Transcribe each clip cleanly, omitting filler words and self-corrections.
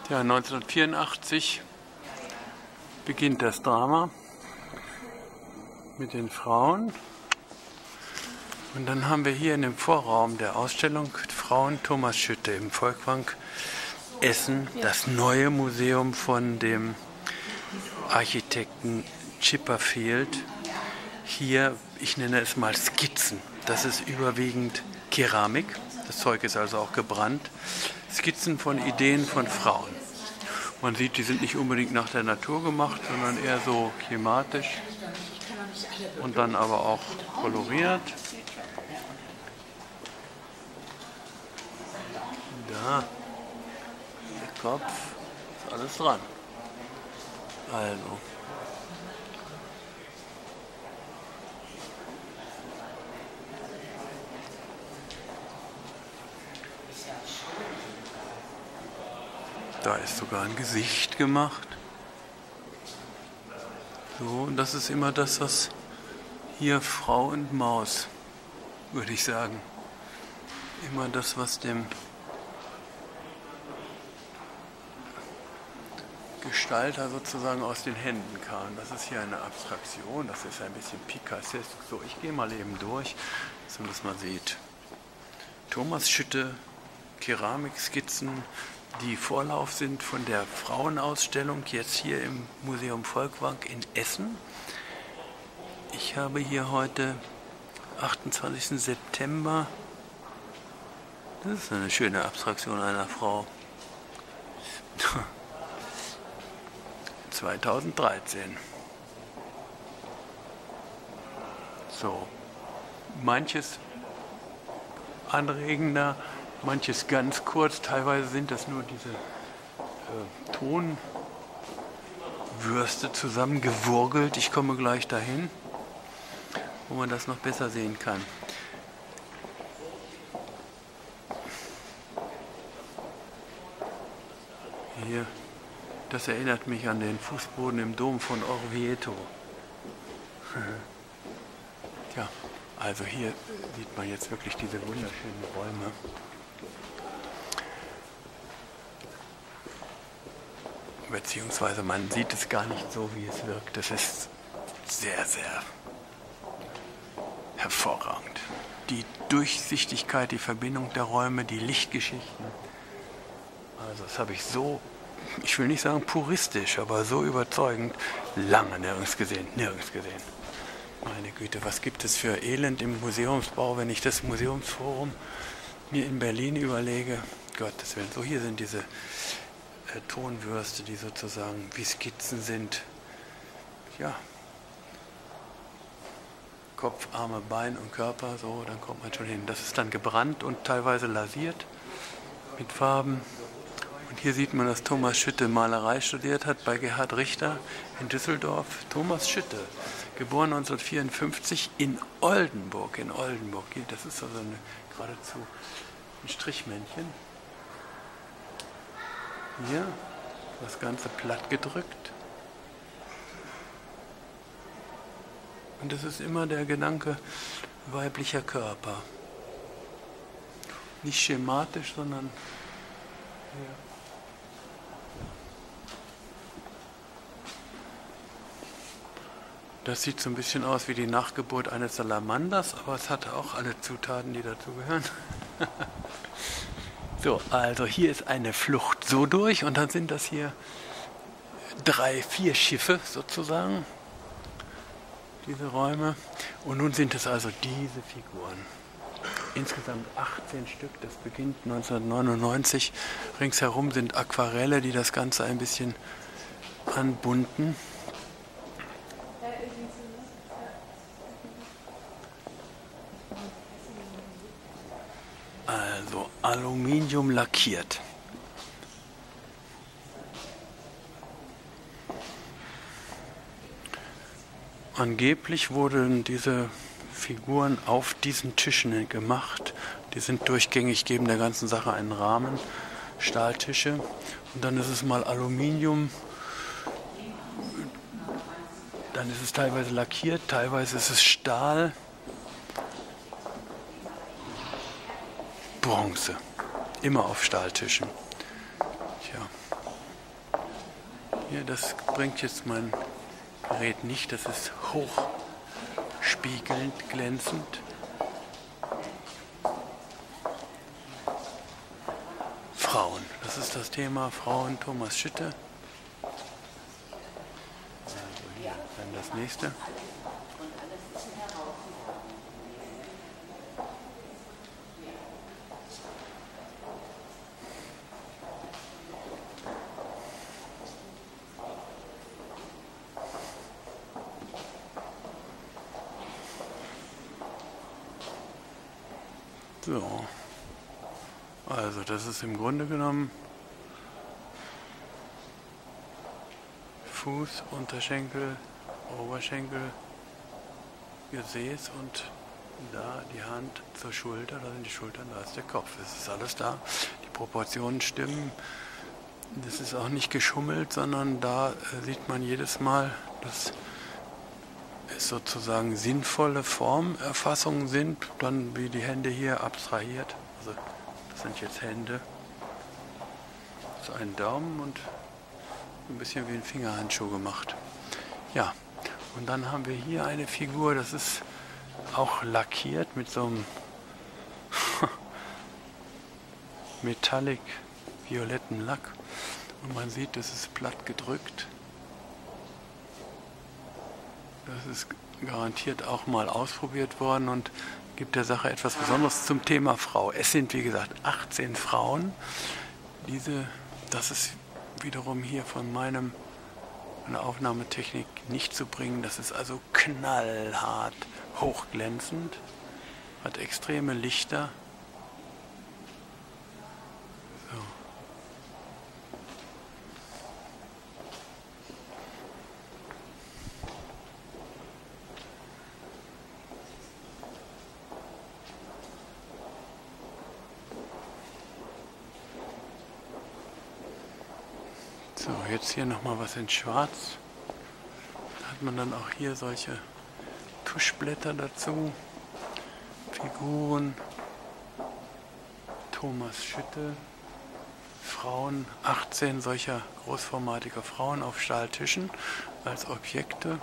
Ja, 1984 beginnt das Drama mit den Frauen. Und dann haben wir hier in dem Vorraum der Ausstellung Frauen Thomas Schütte im Folkwang Essen, das neue Museum von dem Architekten Chipperfield. Hier, ich nenne es mal Skizzen. Das ist überwiegend Keramik. Das Zeug ist also auch gebrannt. Skizzen von Ideen von Frauen. Man sieht, die sind nicht unbedingt nach der Natur gemacht, sondern eher so schematisch und dann aber auch koloriert. Da, der Kopf, ist alles dran. Also. Da ist sogar ein Gesicht gemacht. So, und das ist immer das, was hier Frau und Maus, würde ich sagen. Immer das, was dem Gestalter sozusagen aus den Händen kam. Das ist hier eine Abstraktion, das ist ein bisschen Picasso. So, ich gehe mal eben durch, dass man das mal sieht. Thomas Schütte, Keramikskizzen, die Vorlauf sind von der Frauenausstellung jetzt hier im Museum Folkwang in Essen. Ich habe hier heute 28. September. Das ist eine schöne Abstraktion einer Frau. 2013. So, manches anregender, manches ganz kurz, teilweise sind das nur diese Tonwürste zusammengewurgelt. Ich komme gleich dahin, wo man das noch besser sehen kann. Hier, das erinnert mich an den Fußboden im Dom von Orvieto. Ja, also hier sieht man jetzt wirklich diese wunderschönen Räume. Beziehungsweise man sieht es gar nicht so, wie es wirkt. Das ist sehr, sehr hervorragend. Die Durchsichtigkeit, die Verbindung der Räume, die Lichtgeschichten. Also das habe ich so, ich will nicht sagen puristisch, aber so überzeugend lange nirgends gesehen. Nirgends gesehen. Meine Güte, was gibt es für Elend im Museumsbau, wenn ich das Museumsforum mir in Berlin überlege. Gottes Willen. So, hier sind diese Tonwürste, die sozusagen wie Skizzen sind. Ja. Kopf, Arme, Bein und Körper, so, dann kommt man schon hin. Das ist dann gebrannt und teilweise lasiert mit Farben. Und hier sieht man, dass Thomas Schütte Malerei studiert hat bei Gerhard Richter in Düsseldorf. Thomas Schütte, geboren 1954 in Oldenburg. In Oldenburg. Das ist also geradezu ein Strichmännchen. Hier das Ganze platt gedrückt. Und es ist immer der Gedanke weiblicher Körper. Nicht schematisch, sondern ja. Das sieht so ein bisschen aus wie die Nachgeburt eines Salamanders, aber es hat auch alle Zutaten, die dazugehören. So, also hier ist eine Flucht so durch und dann sind das hier 3, 4 Schiffe sozusagen, diese Räume. Und nun sind es also diese Figuren. Insgesamt 18 Stück, das beginnt 1999. Ringsherum sind Aquarelle, die das Ganze ein bisschen anbunten. Also Aluminium lackiert. Angeblich wurden diese Figuren auf diesen Tischen gemacht. Die sind durchgängig, geben der ganzen Sache einen Rahmen. Stahltische. Und dann ist es mal Aluminium. Dann ist es teilweise lackiert, teilweise ist es Stahl. Bronze. Immer auf Stahltischen. Tja. Hier, das bringt jetzt mein Gerät nicht, das ist hochspiegelnd, glänzend. Frauen, das ist das Thema Frauen, Thomas Schütte. Also hier dann das nächste. So, also das ist im Grunde genommen Fuß, Unterschenkel, Oberschenkel, Gesäß und da die Hand zur Schulter, da sind die Schultern, da ist der Kopf. Es ist alles da, die Proportionen stimmen, das ist auch nicht geschummelt, sondern da sieht man jedes Mal, dass es sozusagen sinnvolle Formerfassungen sind, dann wie die Hände hier abstrahiert. Also das sind jetzt Hände. Das ist ein Daumen und ein bisschen wie ein Fingerhandschuh gemacht. Ja, und dann haben wir hier eine Figur, das ist auch lackiert mit so einem metallic violetten Lack. Und man sieht, das ist platt gedrückt. Das ist garantiert auch mal ausprobiert worden und gibt der Sache etwas Besonderes zum Thema Frau. Es sind, wie gesagt, 18 Frauen. Das ist wiederum hier von meiner Aufnahmetechnik nicht zu bringen. Das ist also knallhart, hochglänzend, hat extreme Lichter. So. So, jetzt hier nochmal was in Schwarz. Da hat man dann auch hier solche Tuschblätter dazu. Figuren. Thomas Schütte. Frauen, 18 solcher großformatiger Frauen auf Stahltischen als Objekte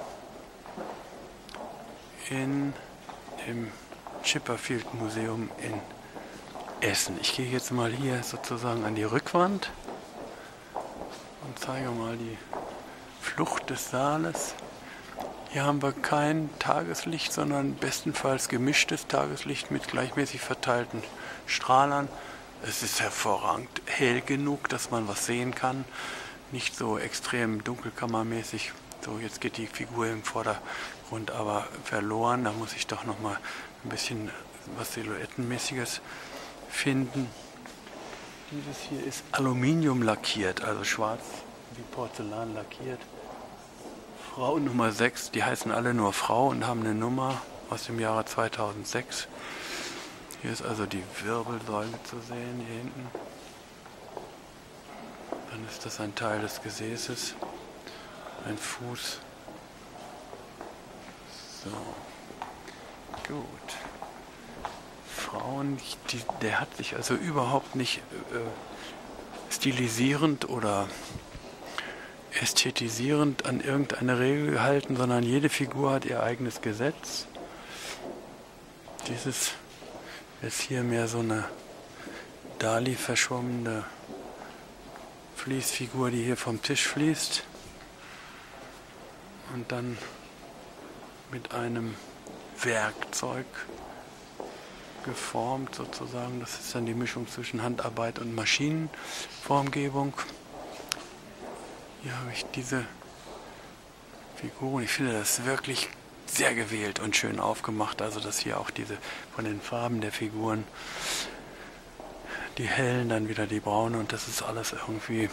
in dem Chipperfield Museum in Essen. Ich gehe jetzt mal hier sozusagen an die Rückwand und zeige mal die Flucht des Saales. Hier haben wir kein Tageslicht, sondern bestenfalls gemischtes Tageslicht mit gleichmäßig verteilten Strahlern. Es ist hervorragend hell genug, dass man was sehen kann. Nicht so extrem dunkelkammermäßig. So, jetzt geht die Figur im Vordergrund aber verloren. Da muss ich doch noch mal ein bisschen was Silhouettenmäßiges finden. Dieses hier ist Aluminium lackiert, also schwarz wie Porzellan lackiert. Frau Nummer 6, die heißen alle nur Frau und haben eine Nummer aus dem Jahre 2006. Hier ist also die Wirbelsäule zu sehen, hier hinten. Dann ist das ein Teil des Gesäßes, ein Fuß. So, gut. Frauen, der hat sich also überhaupt nicht stilisierend oder ästhetisierend an irgendeine Regel gehalten, sondern jede Figur hat ihr eigenes Gesetz. Dieses ist hier mehr so eine Dali verschwommene Fließfigur, die hier vom Tisch fließt und dann mit einem Werkzeug geformt sozusagen. Das ist dann die Mischung zwischen Handarbeit und Maschinenformgebung. Hier habe ich diese Figuren. Ich finde das wirklich sehr gewählt und schön aufgemacht. Also dass hier auch diese von den Farben der Figuren, die hellen, dann wieder die braunen und das ist alles irgendwie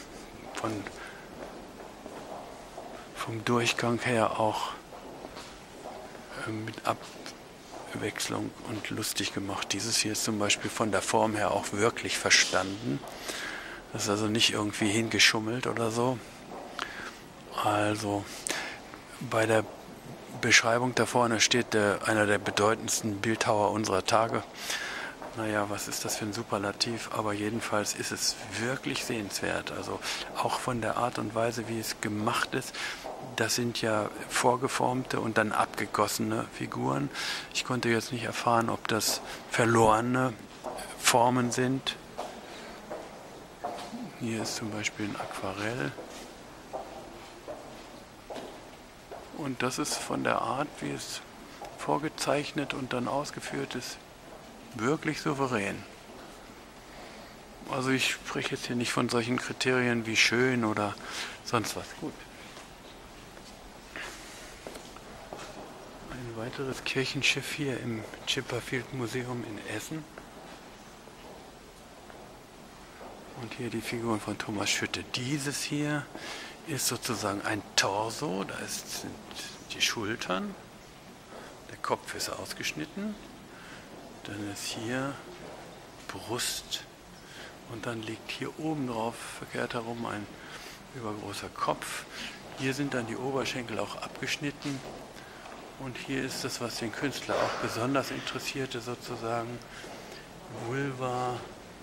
vom Durchgang her auch mit Abwechslung und lustig gemacht. Dieses hier ist zum Beispiel von der Form her auch wirklich verstanden. Das ist also nicht irgendwie hingeschummelt oder so. Also bei der Beschreibung da vorne steht einer der bedeutendsten Bildhauer unserer Tage, naja, was ist das für ein Superlativ, aber jedenfalls ist es wirklich sehenswert. Also auch von der Art und Weise, wie es gemacht ist. Das sind ja vorgeformte und dann abgegossene Figuren. Ich konnte jetzt nicht erfahren, ob das verlorene Formen sind. Hier ist zum Beispiel ein Aquarell. Und das ist von der Art, wie es vorgezeichnet und dann ausgeführt ist, wirklich souverän. Also ich spreche jetzt hier nicht von solchen Kriterien wie schön oder sonst was. Gut. Ein weiteres Kirchenschiff hier im Chipperfield Museum in Essen. Und hier die Figuren von Thomas Schütte. Dieses hier ist sozusagen ein Torso, da sind die Schultern, der Kopf ist ausgeschnitten, dann ist hier Brust und dann liegt hier oben drauf verkehrt herum ein übergroßer Kopf. Hier sind dann die Oberschenkel auch abgeschnitten und hier ist das, was den Künstler auch besonders interessierte, sozusagen Vulva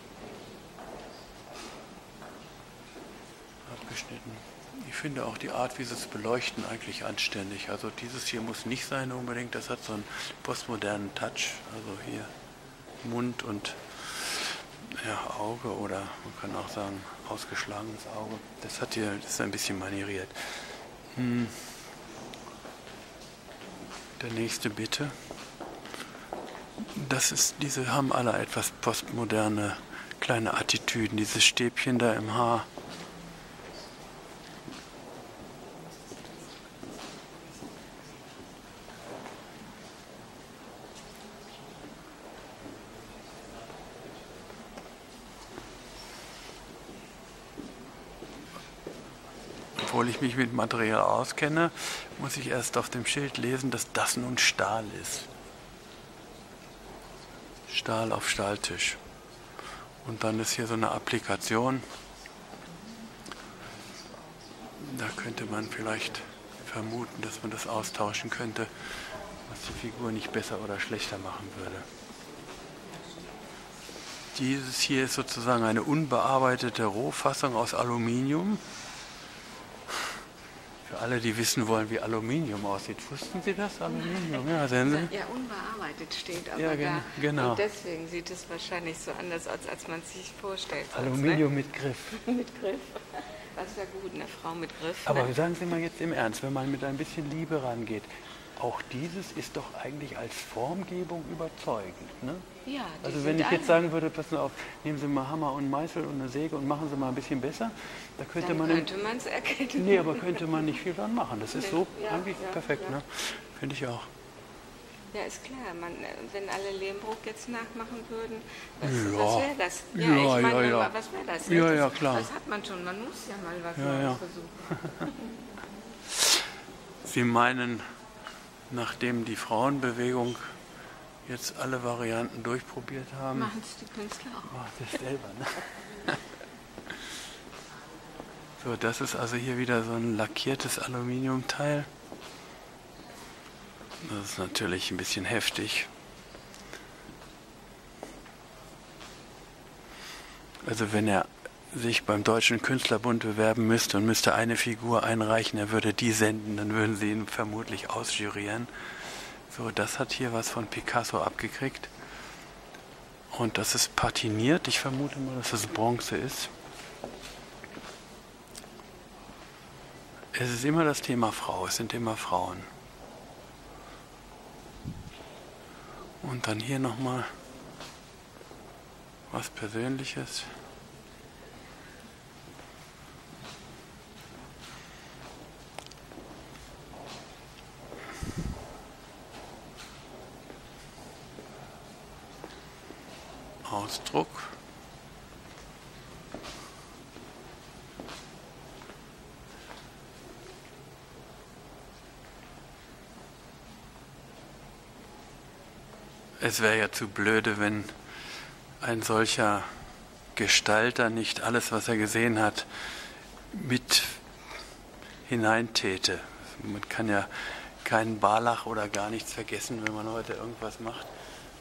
abgeschnitten. Ich finde auch die Art, wie sie es beleuchten, eigentlich anständig. Also dieses hier muss nicht sein unbedingt, das hat so einen postmodernen Touch. Also hier Mund und ja, Auge oder man kann auch sagen ausgeschlagenes Auge. Das ist ein bisschen manieriert. Der nächste bitte. Diese haben alle etwas postmoderne kleine Attitüden. Dieses Stäbchen da im Haar. Obwohl ich mich mit Material auskenne, muss ich erst auf dem Schild lesen, dass das nun Stahl ist. Stahl auf Stahltisch. Und dann ist hier so eine Applikation. Da könnte man vielleicht vermuten, dass man das austauschen könnte, was die Figur nicht besser oder schlechter machen würde. Dieses hier ist sozusagen eine unbearbeitete Rohfassung aus Aluminium. Für alle, die wissen wollen, wie Aluminium aussieht. Wussten Sie das? Aluminium, ja, sehen Sie? Ja, unbearbeitet steht aber ja, da. Genau. Und deswegen sieht es wahrscheinlich so anders aus, als man es sich vorstellt. Aluminium mit Griff. Mit Griff. Das ist ja gut, eine Frau mit Griff. Aber sagen Sie mal jetzt im Ernst, wenn man mit ein bisschen Liebe rangeht, auch dieses ist doch eigentlich als Formgebung überzeugend, ne? Ja, also wenn ich jetzt sagen würde, passen Sie auf, nehmen Sie mal Hammer und Meißel und eine Säge und machen Sie mal ein bisschen besser, da könnte man es erkennen. Nee, aber könnte man nicht viel dran machen. Das ist so eigentlich perfekt, ja. Ne? Finde ich auch. Ja, ist klar. Wenn alle Lehmbruck jetzt nachmachen würden, was wäre das? Ja, ich meine, ja. Was wäre das? Ja, klar. Das hat man schon. Man muss ja mal was Neues versuchen. Sie meinen, nachdem die Frauenbewegung jetzt alle Varianten durchprobiert haben, machen es die Künstler auch. macht es selber, ne? So, das ist also hier wieder so ein lackiertes Aluminiumteil. Das ist natürlich ein bisschen heftig. Also wenn er sich beim Deutschen Künstlerbund bewerben müsste und müsste eine Figur einreichen, er würde die senden, dann würden sie ihn vermutlich ausjurieren. So, das hat hier was von Picasso abgekriegt. Und das ist patiniert. Ich vermute mal, dass es Bronze ist. Es ist immer das Thema Frau. Es sind immer Frauen. Und dann hier nochmal was Persönliches. Ausdruck. Es wäre ja zu blöde, wenn ein solcher Gestalter nicht alles, was er gesehen hat, mit hineintäte. Man kann ja keinen Barlach oder gar nichts vergessen, wenn man heute irgendwas macht.